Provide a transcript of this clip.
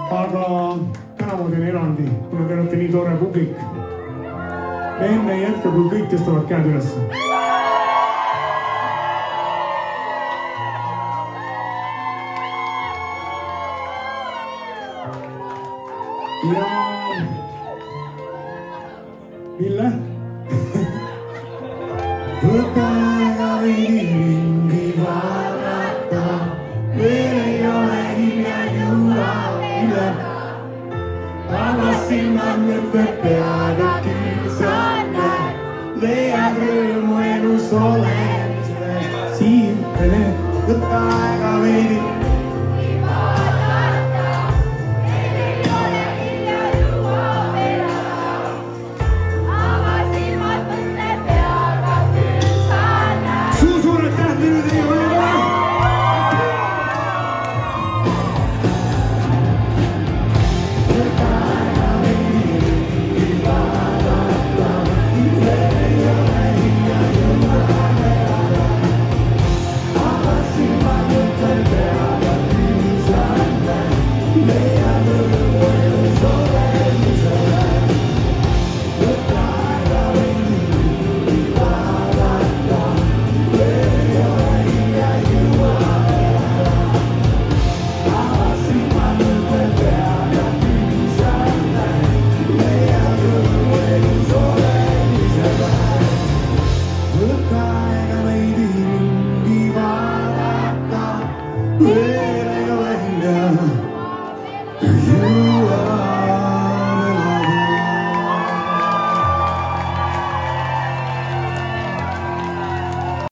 aga täna ma teen erandi, kuna te olete nii tore publik. Me enne ei jätka, kui kõik tõstavad käed üles. Ja Ville? Võta aega veidi ringi vaadata, veel ei ole hilja jõua üle. Avas silmad mõtled peaga küll sa näed, leiad rõõmu elus olemisest. Siin Rene, võta aega veidi ringi vaadata, veel ei ole hilja jõua üle. Avas silmad mõtled peaga küll sa näed. Suured tähtid ei ole vaja. Yeah.